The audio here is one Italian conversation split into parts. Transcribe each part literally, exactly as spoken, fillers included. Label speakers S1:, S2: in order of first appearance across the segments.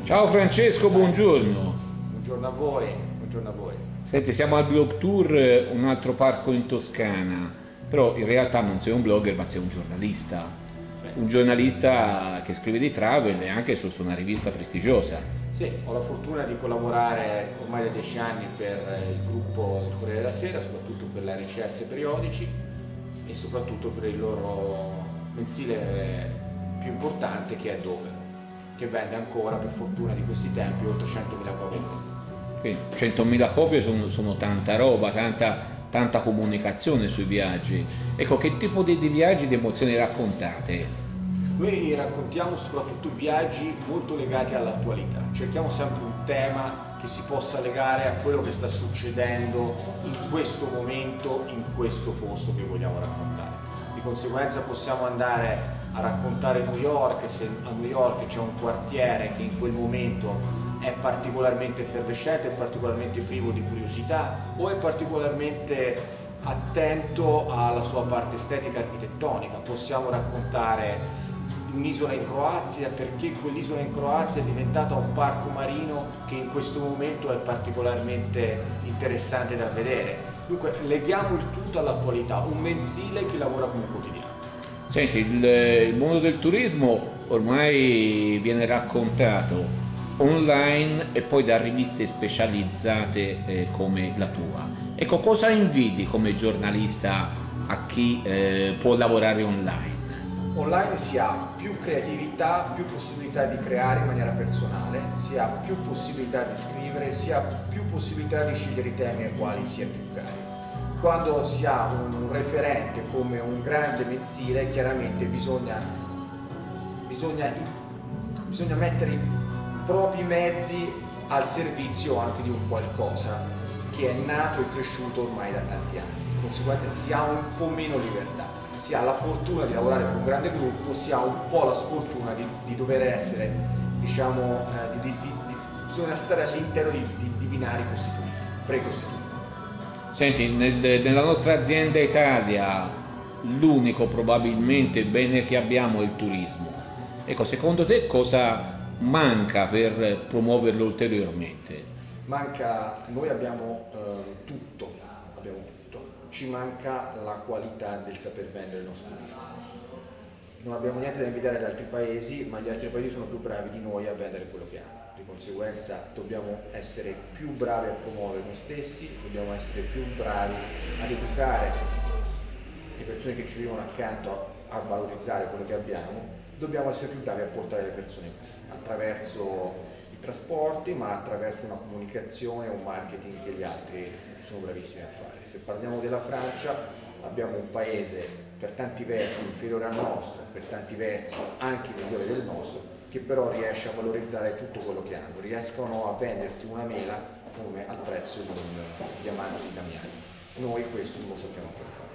S1: Ciao Francesco, buongiorno.
S2: Buongiorno a voi, buongiorno a voi.
S1: Senti, siamo al Blog Tour, un altro parco in Toscana, però in realtà non sei un blogger ma sei un giornalista.
S2: Sì.
S1: Un giornalista che scrive di travel e anche su una rivista prestigiosa.
S2: Sì, ho la fortuna di collaborare ormai da dieci anni per il gruppo Il Corriere della Sera, soprattutto per la R C S periodici e soprattutto per il loro mensile più importante che è Dove, che vende ancora, per fortuna di questi tempi, oltre centomila copie al mese.
S1: Quindi centomila copie sono, sono tanta roba, tanta, tanta comunicazione sui viaggi. Ecco, che tipo di, di viaggi, di emozioni raccontate?
S2: Noi raccontiamo soprattutto viaggi molto legati all'attualità, cerchiamo sempre un tema che si possa legare a quello che sta succedendo in questo momento, in questo posto che vogliamo raccontare. Di conseguenza possiamo andare a raccontare New York, se a New York c'è un quartiere che in quel momento è particolarmente effervescente, è particolarmente privo di curiosità o è particolarmente attento alla sua parte estetica e architettonica. Possiamo raccontare un'isola in Croazia perché quell'isola in Croazia è diventata un parco marino che in questo momento è particolarmente interessante da vedere. Dunque leghiamo il tutto all'attualità, un mensile che lavora come un quotidiano.
S1: Senti, il, il mondo del turismo ormai viene raccontato online e poi da riviste specializzate eh, come la tua. Ecco, cosa invidi come giornalista a chi eh, può lavorare online?
S2: Online si ha più creatività, più possibilità di creare in maniera personale, si ha più possibilità di scrivere, si ha più possibilità di scegliere i temi ai quali si è più cari. Quando si ha un referente come un grande mensile, chiaramente bisogna, bisogna, bisogna mettere i propri mezzi al servizio anche di un qualcosa che è nato e cresciuto ormai da tanti anni. Di conseguenza si ha un po' meno libertà. Si ha la fortuna di lavorare per un grande gruppo, si ha un po' la sfortuna di, di dover essere, diciamo, eh, di, di, di, bisogna stare all'interno di, di, di binari costituiti, precostituiti.
S1: Senti, nel, nella nostra azienda Italia l'unico probabilmente bene che abbiamo è il turismo. Ecco, secondo te cosa manca per promuoverlo ulteriormente?
S2: Manca, noi abbiamo eh, tutto, abbiamo tutto. Ci manca la qualità del saper vendere il nostro turismo. Non abbiamo niente da invidiare agli altri paesi, ma gli altri paesi sono più bravi di noi a vendere quello che hanno. Di conseguenza dobbiamo essere più bravi a promuovere noi stessi, dobbiamo essere più bravi ad educare le persone che ci vivono accanto a, a valorizzare quello che abbiamo, dobbiamo essere più bravi a portare le persone attraverso i trasporti, ma attraverso una comunicazione e un marketing che gli altri sono bravissimi a fare. Se parliamo della Francia, abbiamo un paese per tanti versi inferiore al nostro, per tanti versi anche migliore del nostro, che però riesce a valorizzare tutto quello che hanno, riescono a venderti una mela come al prezzo di un diamante di Damiani. Noi questo non lo sappiamo ancora fare.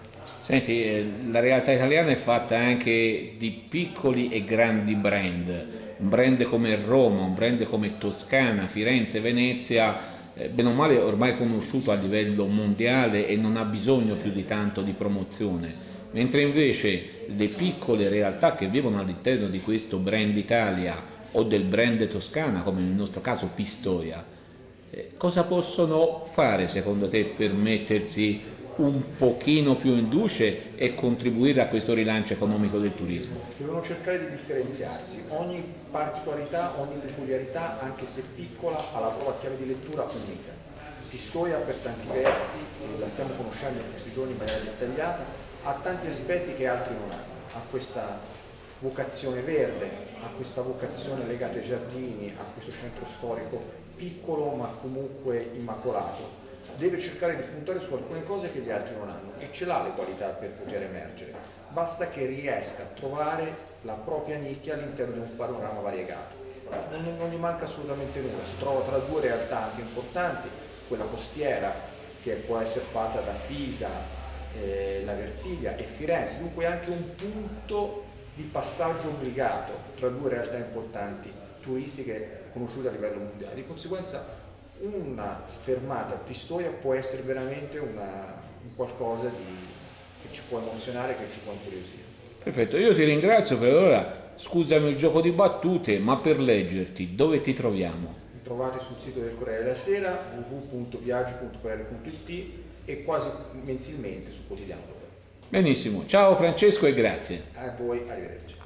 S1: Senti, la realtà italiana è fatta anche di piccoli e grandi brand, un brand come Roma, un brand come Toscana, Firenze, Venezia, eh, bene o male ormai conosciuto a livello mondiale e non ha bisogno più di tanto di promozione, mentre invece le piccole realtà che vivono all'interno di questo brand Italia o del brand Toscana, come nel nostro caso Pistoia, eh, cosa possono fare secondo te per mettersi un pochino più in luce e contribuire a questo rilancio economico del turismo?
S2: Devono cercare di differenziarsi, ogni particolarità, ogni peculiarità, anche se piccola, ha la propria chiave di lettura unica. Pistoia per tanti versi, e la stiamo conoscendo in questi giorni in maniera dettagliata, ha tanti aspetti che altri non hanno, ha questa vocazione verde, ha questa vocazione legata ai giardini, a questo centro storico piccolo ma comunque immacolato. Deve cercare di puntare su alcune cose che gli altri non hanno e ce l'ha le qualità per poter emergere, basta che riesca a trovare la propria nicchia all'interno di un panorama variegato. Non, non gli manca assolutamente nulla, si trova tra due realtà anche importanti, quella costiera che può essere fatta da Pisa, eh, la Versilia e Firenze, dunque anche un punto di passaggio obbligato tra due realtà importanti turistiche conosciute a livello mondiale. Di conseguenza una sfermata a Pistoia può essere veramente una, un qualcosa di, che ci può emozionare, che ci può incuriosire.
S1: Perfetto, io ti ringrazio per ora. scusami il gioco di battute, ma per leggerti dove ti troviamo?
S2: Mi trovate sul sito del Corriere della Sera, w w w punto viaggi punto corriere punto i t, e quasi mensilmente sul quotidiano.
S1: Benissimo, ciao Francesco e grazie.
S2: A voi, arrivederci.